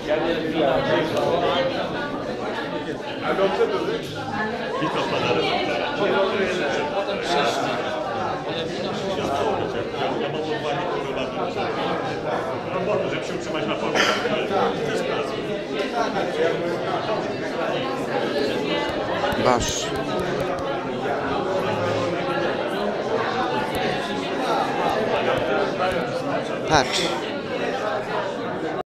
I co pana rezultat? Ja mam odwagi roboty, żeby się utrzymać na powierzchni. To jest praca. Wasz. Patrz.